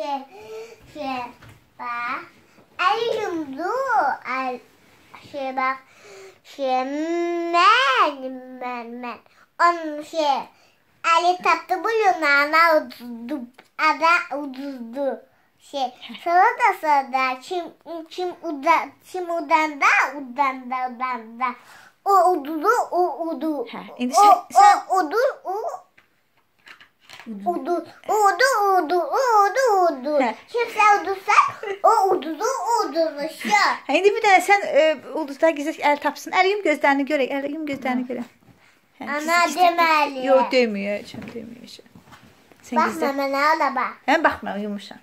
bak. Ali yumdu. Bak. Ben. Onun Ali taptı bu yunana uduzdu. Sonra kim udanda. O udu. Udu. Kimse udursa o ududu. İndi bir dənə sən ulduzlar gizli əl tapsın. Əl yum gözlərini görək. Ana deməli. Yox, deməyəcəm. Sən Baxma mənə ala bax. Mən baxmıram, yumuşam.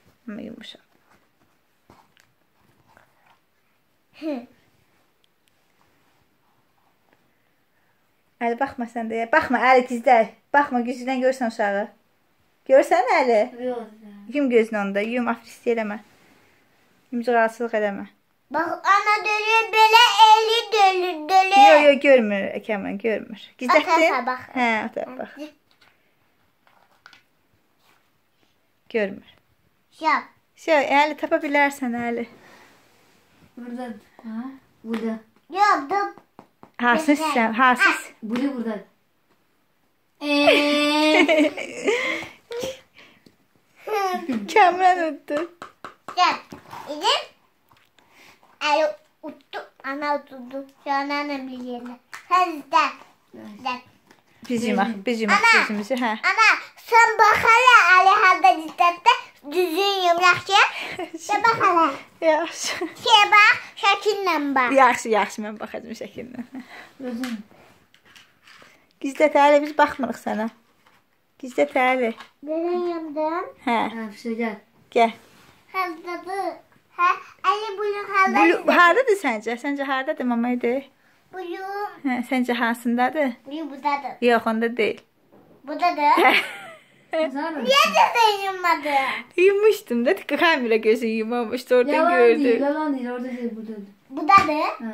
Əli baxma sən də. Baxma, əli gizlər. Baxma, gücündən görsən uşağı. Görsən əli? Yox. Yum gözünü onda. Yum, afrist eləmə. Yumcuqalsılıq eləmə. Bax, ana dölür belə eli dölür. Yox, görmür. Kəmrən, görmür. Gizlətdin? Ata bax. Hə, ata bax. Görmür. Şap. Əli tapa bilərsən, əli. Burada. Ha? Burada. Yox, dur. Harsız sən, harsız. Burada. Kəmrən uddu. Gel. İdim. Ali uttu. Ana uttu. Şu an annem bilirler. Hadi de. Biz yumaq gözümüzü, hə. Ana sen bak hala Ali halda dikkatli. Düzgün yumrak şey. Sen bak hala. Yaxşı. Bak şekillə bak. Yaxşı, mən baxacağım şəkillə. Gizlət əli, biz baxmırıq sənə. Gizlət əli. Neden yumdum? Hə, Gel. gəl. Haldadır. Ali bunu halda. Haradadır səncə? Səncə haradadır mamaydı? Bunu. Hə, səncə hansındadır? Bunu buradadır. Yox, onda deyil. Buradadır. Niye de sen yummadın? Yummuşdum da, kamera gözü yumamışdı, oradan gördüm. Yalan değil, orada değil, buradadır. Buradadır. Ha.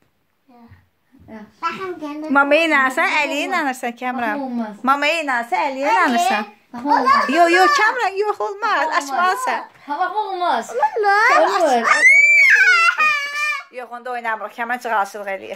Bakın kendine. Mamaya inanırsan, Əliyə inanırsan Kəmran. Olmaz. Mamaya inanırsan, Əliyə inanırsan. Olmaz. Yox, Kəmran, yox olmaz. Açmalısan. Ha bak olmaz. Allah. Yox, onda oynamırıq. Kəmran çıxalçılıq eləyir.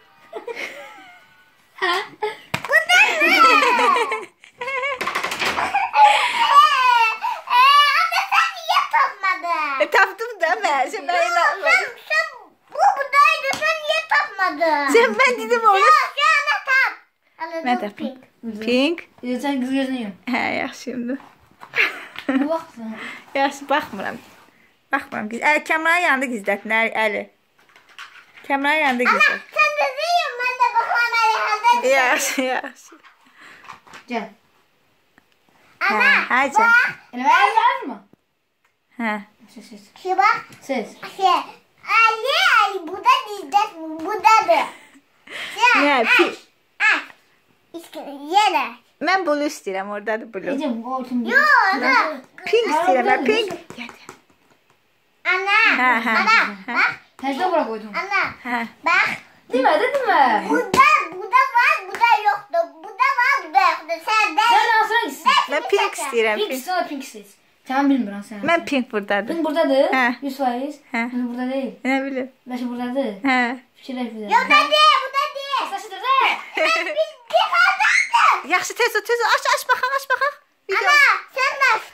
Anne sen niye tapmadın? Tapdım da mən. Sən mənə inanmadın. Sen bu buradaydı sen niye tapmadın? Sən mən dedim onu. Şu anda tap. Mən tapdım. Pink. Sen kız gözünü yum. Hə, yaxşıyımdır. Bak sen. Yaxşı, baxmıram. Kəmranın yanında gizlətdin, Əli. Kəmranın yanında gizlət. Sen de ziyim ben de bakmam Ali halde. Yaxşı. Gel. Ana Hə, can. Elime el mı? Hə. Ses. şu bak. Ses. Ali bu da dizde buradadır. Nə, pink. İşte yere. Mən blue istəyirəm, oradadır blue. Ece bu ortum. Yo ana. Pink istəyirəm, mən pink. Ana. Hə. Ana bak. Tezde bırak koydum. Ana Hə. bak. Değil mi? Dedim mi? Burada var, burada yoktu. Burada var, burada yoktu. Sen de. Sen alsana gitsin. Mən pink istəyirəm, Pink pink. sana pink isteyiz. Tamam bilmiyorum sen. Mən pink buradadır. Pink buradadır. He. 100%. He. Bunu burada değil. Nə bilim. Beşi buradadır. Hə. Fikirler burada. Yok da değil, bu da değil. Saçıdır da. Bir kazandı. Yaxşı, tez ol, aç baxaq. Ana sen de